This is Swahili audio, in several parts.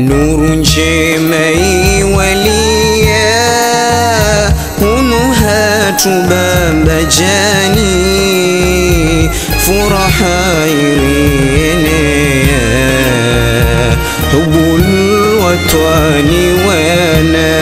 نور جمعي وليا هنوها تبان بجاني فرحا يرينيا حب الوطن وانا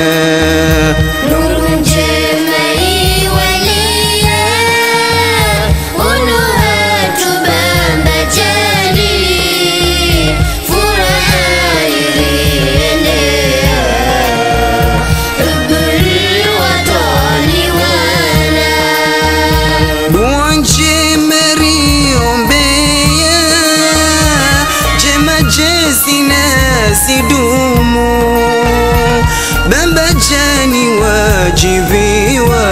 sidumu bamba jani wajibiwa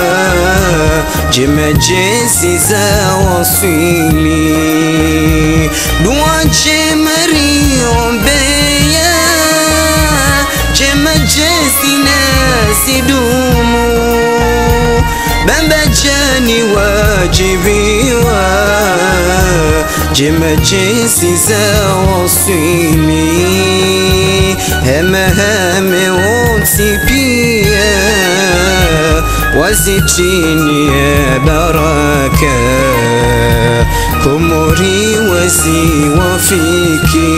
jema jesi za wasili dua jema riombeya jema jesi na sidumu bamba jani wajibiwa jema jesi za wasili heme unsipia wazitini ya baraka kumuri wasi wafiki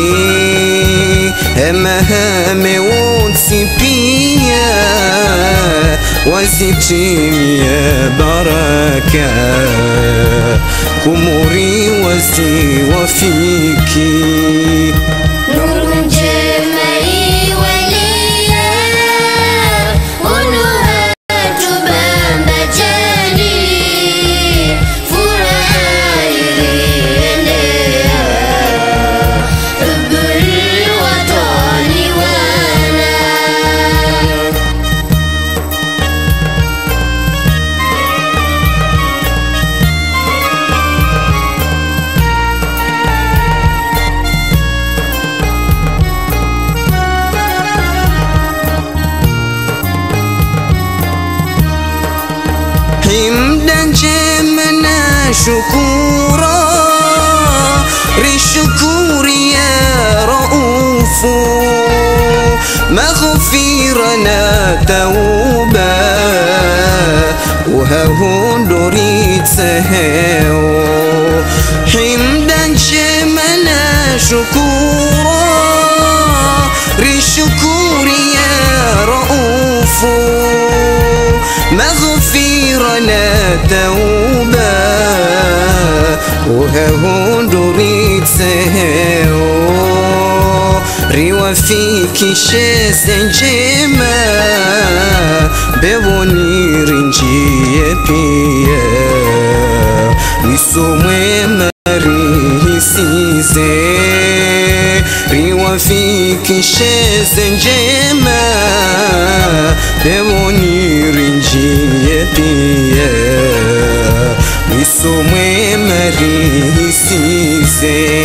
heme unsipia wazitini ya baraka kumuri wasi wafiki حمدا جمنا شكورا رشكور يا رؤوف مغفرنا توبا وهون دريت سهو حمدا جمنا شكورا رشكور يا رؤوف مغفرنا توبا وهون دريت سهو روا فيك شيزن جيما بوني رنجي بيا ويسومي مريه سيزي روا فيك شيزن جيما بوني رنجي بيا ويسومي مريه سيزي